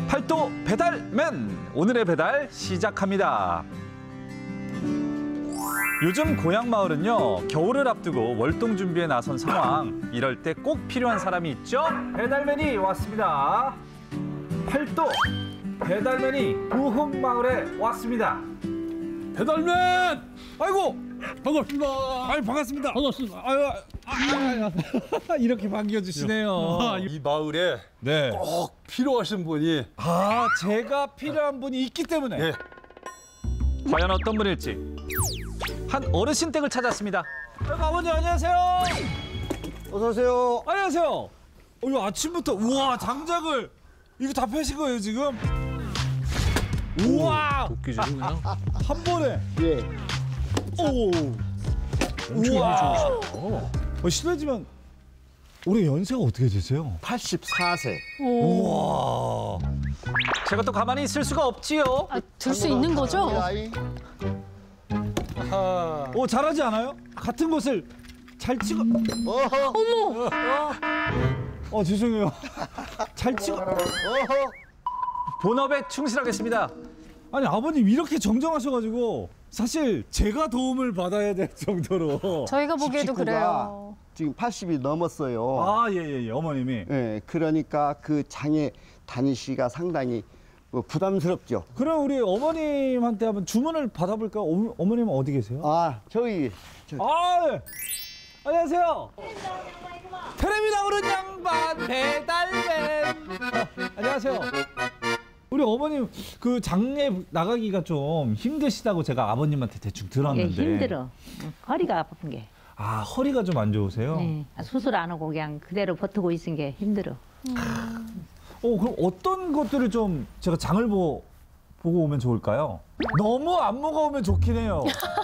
팔도 배달맨! 오늘의 배달 시작합니다. 요즘 고향 마을은요, 겨울을 앞두고 월동 준비에 나선 상황. 이럴 때 꼭 필요한 사람이 있죠? 배달맨이 왔습니다. 팔도 배달맨이 부흥 마을에 왔습니다. 배달맨! 아이고! 반갑습니다. 아유, 반갑습니다. 반갑습니다. 아유, 이렇게 반겨주시네요. 이 마을에 네. 꼭 필요하신 분이 제가 필요한 분이 있기 때문에. 예. 과연 어떤 분일지. 한 어르신 댁을 찾았습니다. 아버님 안녕하세요. 어서 오세요. 안녕하세요. 이거 아침부터 우와 장작을 이거 다 펴신 거예요 지금? 우와 도끼질이 그냥 한 번에. 예. 오. 엄청 힘이 우와. 좋으시네요. 실례지만 올해 연세가 어떻게 되세요? 84세. 우와. 제가 또 가만히 있을 수가 없지요. 들 수 있는 거죠? 아이. 잘하지 않아요? 같은 곳을 잘 찍어. 어허. 죄송해요. 잘 찍어. 어허. 본업에 충실하겠습니다. 아니 아버님 이렇게 정정하셔가지고 사실 제가 도움을 받아야 될 정도로. 저희가 보기에도 식구가 그래요. 지금 80이 넘었어요. 예, 어머님이. 예, 그러니까 그 장에 다니시기가 상당히 부담스럽죠. 그럼 우리 어머님한테 한번 주문을 받아볼까요? 어머님은 어디 계세요? 저희 네. 안녕하세요. 텔레비 나오는 양반 배달맨. 안녕하세요. 우리 어머님 그 장에 나가기가 좀 힘드시다고 제가 아버님한테 대충 들었는데. 예, 힘들어. 허리가 아픈 게. 허리가 좀 안 좋으세요? 예, 수술 안 하고 그냥 그대로 버티고 있은 게 힘들어. 그럼 어떤 것들을 좀 제가 장을 보고 오면 좋을까요? 너무 안 먹어오면 좋긴 해요.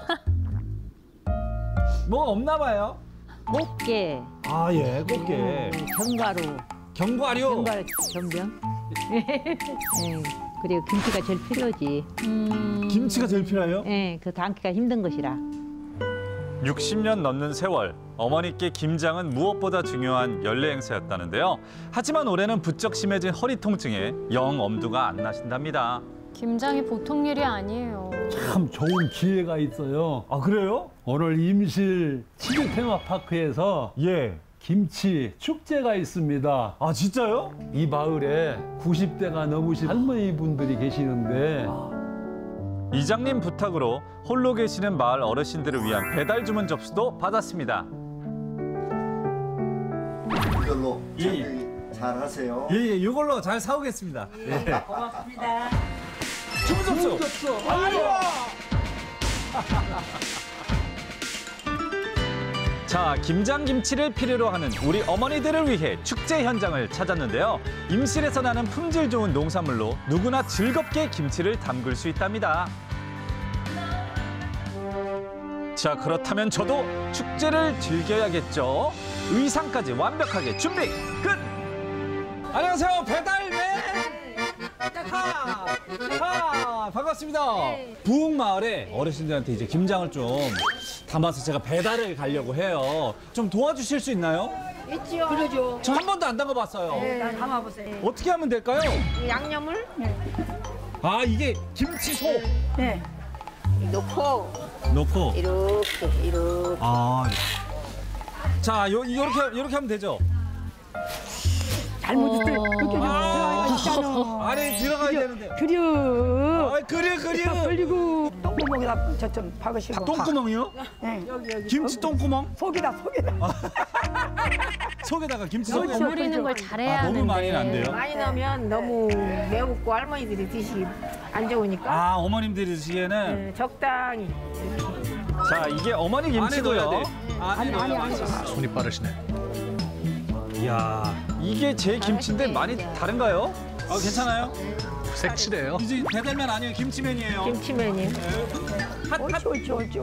뭐가 없나 봐요? 꽃게, 예, 꽃게. 견과류, 견과류. 전병. 예, 그리고 김치가 제일 필요하지. 김치가 제일 필요해요? 예, 그 담기가 힘든 것이라. 60년 넘는 세월, 어머니께 김장은 무엇보다 중요한 연례 행사였다는데요. 하지만 올해는 부쩍 심해진 허리 통증에 영 엄두가 안 나신답니다. 김장이 보통 일이 아니에요. 참 좋은 기회가 있어요. 그래요? 오늘 임실 치즈 테마파크에서 예. 김치 축제가 있습니다. 진짜요? 이 마을에 90대가 넘으신 할머니 분들이 계시는데 이장님 부탁으로 홀로 계시는 마을 어르신들을 위한 배달 주문 접수도 받았습니다. 이걸로 예. 잘 하세요. 예, 이걸로 잘 사오겠습니다. 예. 고맙습니다. 주문 접수. 자, 김장김치를 필요로 하는 우리 어머니들을 위해 축제 현장을 찾았는데요. 임실에서 나는 품질 좋은 농산물로 누구나 즐겁게 김치를 담글 수 있답니다. 자, 그렇다면 저도 축제를 즐겨야겠죠. 의상까지 완벽하게 준비 끝! 안녕하세요, 배달맨! 반갑습니다. 부흥 마을에 어르신들한테 이제 김장을 좀 담아서 제가 배달을 가려고 해요. 좀 도와주실 수 있나요? 있지요. 그러죠. 저 한 번도 안 담가봤어요. 네, 담아보세요. 어떻게 하면 될까요? 양념을 이게 김치소. 네. 넣고 넣고. 이렇게. 자, 이렇게 하면 되죠? 잘못 이렇게 들어가야 있잖아. 안에 들어가야 되는데. 그려. 그리고 똥구멍에다 저좀 박으시고. 똥구멍이요? 네. 여기. 김치 똥구멍? 속에다. 속에다가 김치 너무 똥구멍. 버무리는 걸 잘해야 하는데. 너무 많이는 안 돼요. 많이 넣으면 너무 매우고 할머니들이 드시기 안 좋으니까. 어머님들이 드시기에는. 네, 적당히. 자, 이게 어머니 김치고요. 아니. 손이 빠르시네. 이야, 이게 제 김치인데 많이 다른가요? 괜찮아요? 색칠해요. 이제 배달맨 아니에요, 김치맨이에요. 김치맨이. 옳지.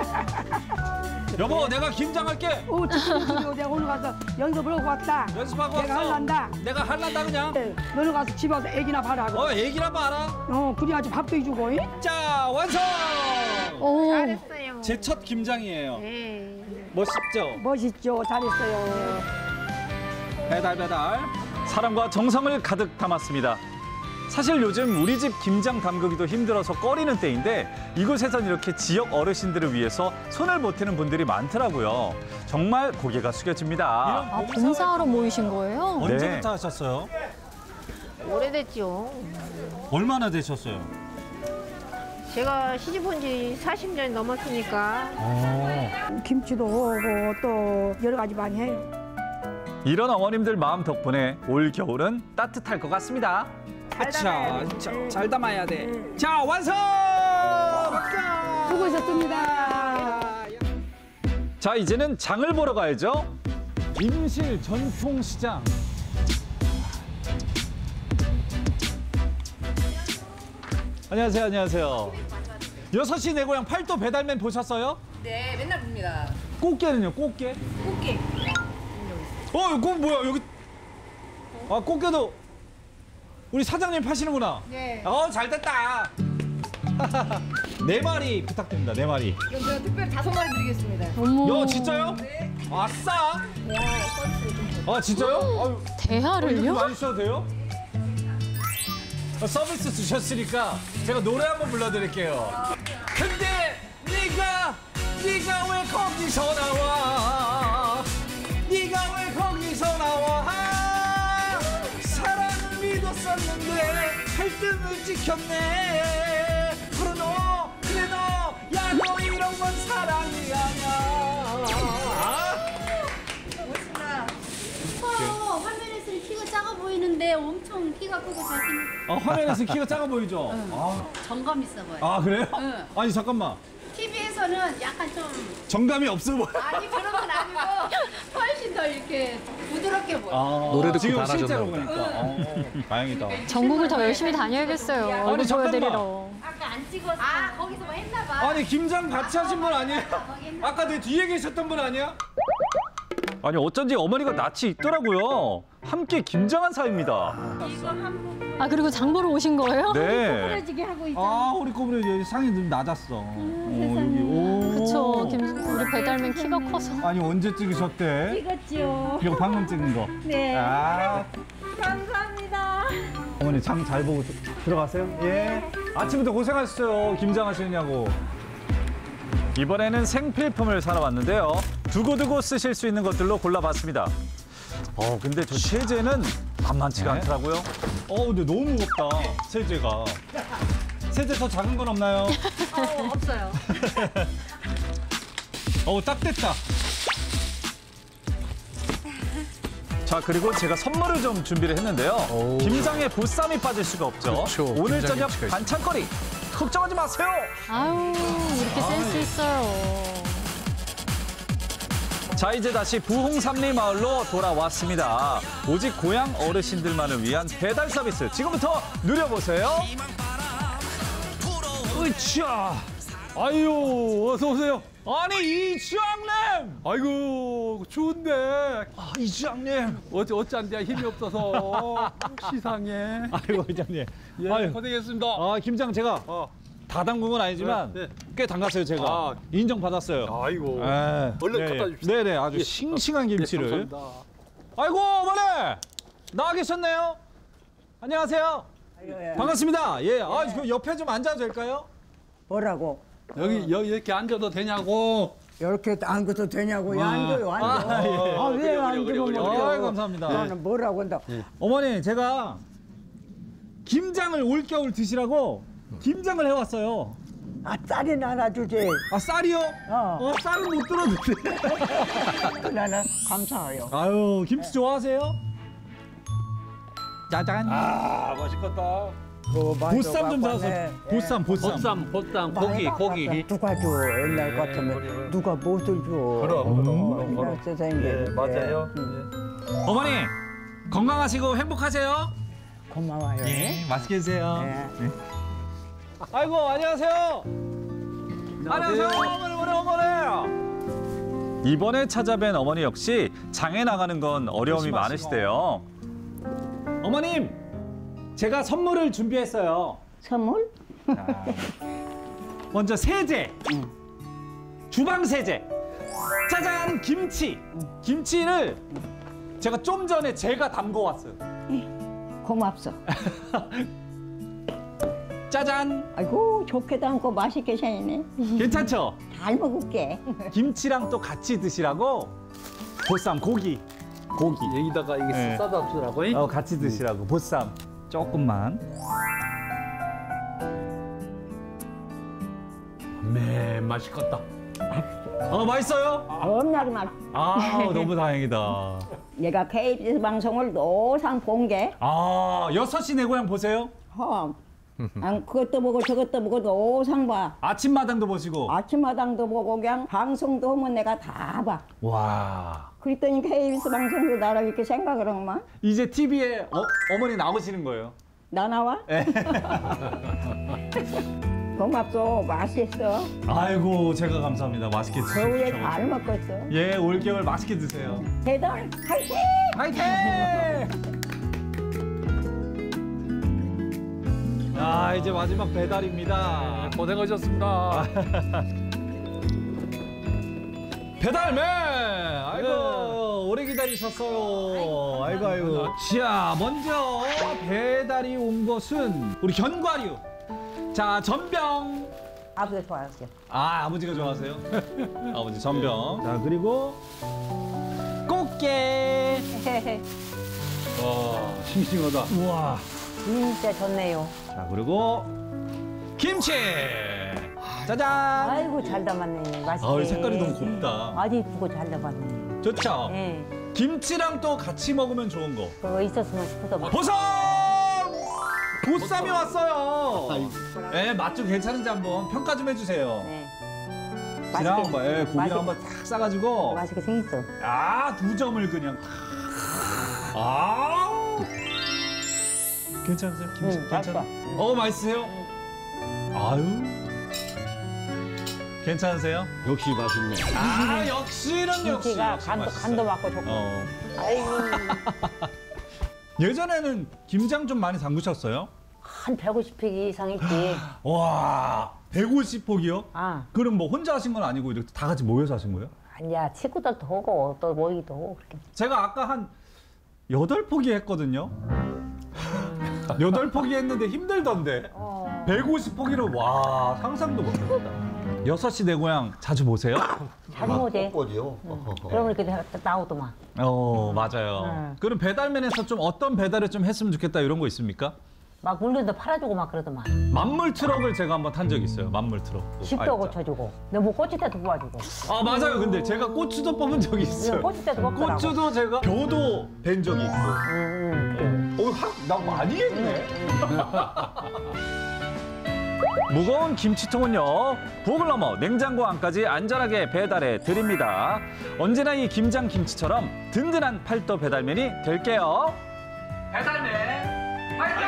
여보, 내가 김장할게. 내가 오늘 가서 연습을 하고 왔다. 연습하고 내가 왔어. 할란다. 내가 할란다 그냥. 네, 너는 가서 집에 와서 애기나 봐라. 얘기나 봐라. 그래야지 밥도 해주고. 자, 완성! 잘했어요. 제 첫 김장이에요. 네. 멋있죠? 멋있죠. 잘했어요. 배달. 사랑과 정성을 가득 담았습니다. 사실 요즘 우리 집 김장 담그기도 힘들어서 꺼리는 때인데 이곳에선 이렇게 지역 어르신들을 위해서 손을 보태는 분들이 많더라고요. 정말 고개가 숙여집니다. 아, 봉사하러 모이신 거예요? 언제부터 하셨어요? 오래됐죠. 얼마나 되셨어요? 제가 시집 온 지 40년 넘었으니까. 김치도 오고 또 여러 가지 많이 해요. 이런 어머님들 마음 덕분에 올 겨울은 따뜻할 것 같습니다. 잘 담아야 돼. 자, 완성! 박수! 수고하셨습니다. 자, 이제는 장을 보러 가야죠. 임실 전통시장. 안녕하세요, 안녕하세요. 6시 내 고향 팔도 배달맨 보셨어요? 네, 맨날 봅니다. 꽃게는요, 꽃게? 꽃게. 이거 뭐야, 여기. 아, 꽃게도 우리 사장님 파시는구나. 네. 잘 됐다. 4마리 부탁드립니다, 4마리. 그럼 제가 특별히 5마리 드리겠습니다. 어머. 야, 진짜요? 네. 아싸! 와, 서비스 좀. 아, 진짜요? 아유, 이렇게 대하를요? 많이 주셔도 돼요? 서비스 주셨으니까 제가 노래 한번 불러드릴게요. 근데 네가 왜 거기서 나와? 네가 왜 거기서 나와? 사랑을 믿었었는데 갈등을 지켰네. 그래 너, 야 너 이런 건 사랑이 아니야. 멋있다. 화면에서 키가 작아 보이는데 엄청 키가 크고 잘생겼. 화면에서 키가 작아 보이죠? 정감 있어 보여. 아 그래요? 응. 아니 잠깐만. TV에서는 약간 좀 정감이 없어 보여. 아니 그런 건 아니고 훨씬 더 이렇게 부드럽게 보여. 노래 듣고 지금 실제로 보니까. 다행이다. 전국을 더 열심히 다녀야겠어요. 얼굴 잠깐만. 보여드리러. 아까 안 찍었어. 아 거기서 뭐 했나 봐. 아니 김장 같이 하신 분 아니에요? 아까 내 뒤에 계셨던 분 아니야? 아니 어쩐지 어머니가 낯이 있더라고요. 함께 김장한 사이입니다. 아, 그리고 장 보러 오신 거예요? 네. 부러지게 하고 있잖아. 아 우리 꼬부리 여기 상이 좀 낮았어. 그쵸. 우리 배달맨 키가 커서. 아니 언제 찍으셨대? 찍었죠. 이거 방금 찍은 거. 네. 아 감사합니다. 어머니 장 잘 보고 들어가세요. 예. 아침부터 고생하셨어요. 김장하시느냐고. 이번에는 생필품을 사러 왔는데요. 두고두고 쓰실 수 있는 것들로 골라봤습니다. 근데 저 세제는 만만치가 않더라고요. 근데 너무 무겁다, 세제가. 세제 더 작은 건 없나요? 없어요. 딱 됐다. 자, 그리고 제가 선물을 좀 준비를 했는데요. 김장에 보쌈이 빠질 수가 없죠. 그렇죠. 오늘 김장 저녁 김치가 있죠. 반찬거리 걱정하지 마세요. 아유, 이렇게 센스 있어요. 자, 이제 다시 부홍삼리 마을로 돌아왔습니다. 오직 고향 어르신들만을 위한 배달 서비스 지금부터 누려보세요. 으쌰. 아유, 어서 오세요. 아니 이주왕님. 아이고, 추운데. 이주왕님. 어쩐데 힘이 없어서 시상해. 아이고 이장님. 예, 아유. 고생했습니다. 김장 제가 다 담근 건 아니지만 네, 네. 꽤 담갔어요 제가. 아. 인정 받았어요. 아이고. 예. 얼른 네, 갖다 줍시다. 네네 아주 예. 싱싱한 김치를. 예, 감사합니다. 아이고 어머니 나와 계셨네요. 안녕하세요. 반갑습니다. 예. 그 옆에 좀 앉아도 될까요? 뭐라고? 여기 이렇게 앉아도 되냐고. 이렇게 앉아도 되냐고. 앉아요, 앉아. 예. 왜 앉으면 아유, 감사합니다. 너는 뭐라고 한다. 어머니 제가 김장을 올겨울 드시라고 김장을 해왔어요. 쌀이나 하나 주지. 쌀이요? 어. 쌀은 못 들었는데. 나는 감사해요. 아유 김치 좋아하세요? 짜잔. 맛있겠다. 보쌈 좀 사서. 보쌈. 보쌈, 고기. 누가 줘? 옛날 같으면 누가 못을 줘? 그럼. 세상에. 맞아요. 어머니 건강하시고 행복하세요. 고마워요. 맛있게 드세요. 네. 아이고 안녕하세요. 안녕하세요 어머니. 이번에 찾아뵌 어머니 역시 장에 나가는 건 어려움이 많으시대요. 어머님 제가 선물을 준비했어요. 선물? 자, 먼저 세제. 주방 세제. 짜잔 김치. 김치를 제가 좀 전에 제가 담궈 왔어요. 고맙소. 짜잔. 아이고 좋게도 않고 맛있게 생기네. 괜찮죠? 잘 먹을게. 김치랑 또 같이 드시라고 보쌈 고기. 여기다가 이게 네. 싸다 주라고. 같이 드시라고 보쌈 조금만. 네, 맛있겠다. 맛있어요? 겁나게 맛. 너무 다행이다. 내가 KBS 방송을 노상 본 게. 6시 내 고향 보세요? 그것도 보고 저것도 보고 노상 봐. 아침마당도 보시고. 아침마당도 보고 그냥 방송도 하면 내가 다 봐. 와. 그랬더니 KBS 방송도 나라 이렇게 생각을 한구만. 이제 TV에 어머니 나오시는 거예요? 나 나와? 네. 고맙소. 맛있어. 아이고 제가 감사합니다. 맛있게 겨우에 드십시오. 잘 먹고 있어. 예, 올겨울 맛있게 드세요. 배달 화이팅! 화이팅! 이제 마지막 배달입니다. 고생하셨습니다. 배달맨! 아이고, 오래 기다리셨어요. 아이고. 자, 먼저 배달이 온 것은 우리 견과류. 자, 전병. 아버지 좋아하세요. 아버지가 좋아하세요? 아버지 전병. 자, 그리고 꽃게. 와, 싱싱하다. 우와. 진짜 좋네요. 자, 그리고 김치. 짜잔. 아이고 잘 담았네. 맛있게. 색깔이 너무 곱다. 아주 이쁘고 잘 담았네. 좋죠? 예. 김치랑 또 같이 먹으면 좋은 거. 그거 있었으면 싶어서 막. 보쌈! 보쌈이 왔어요. 예, 맛 좀 괜찮은지 한번 평가 좀 해주세요. 네. 지랑 한번, 고기랑 맛있게. 한번 탁 싸가지고. 맛있게 생겼어. 2점을 그냥. 괜찮으세요? 김치 괜찮아? 맛있어요? 아유. 괜찮으세요? 역시 맛있네. 역시는 역시. 김치가 역시 간도 맛있어요. 맞고 좋고. 아이고. 예전에는 김장 좀 많이 담그셨어요? 한 150평 이상 있지. 와, 150폭이요? 그럼 뭐 혼자 하신 건 아니고 이렇게 다 같이 모여서 하신 거예요? 아니야, 친구들도 오고 또 모이기도 오고 그렇게. 제가 아까 한 8포기 했거든요. 8포기 했는데 힘들던데. 150포기로 와, 상상도 못했다. 6시 내 고향 자주 보세요? 자주 오지. 꽃이요. 그러면 이렇게 나오더만. 맞아요. 그럼 배달맨에서 좀 어떤 배달을 좀 했으면 좋겠다 이런 거 있습니까? 막 물건도 팔아주고 막 그러더만. 만물 트럭을 제가 한번 탄 적이 있어요. 만물 트럭. 집도 고쳐주고. 너뭐 고추대도 뽑아주고. 맞아요. 근데 제가 고추도 뽑은 적이 있어요. 고추대도 뽑더라고. 고추도 제가 벼도 벤 적이 있고. 나 많이 했네. 무거운 김치통은요, 부엌을 넘어 냉장고 안까지 안전하게 배달해 드립니다. 언제나 이 김장 김치처럼 든든한 팔도 배달맨이 될게요. 배달맨 화이팅!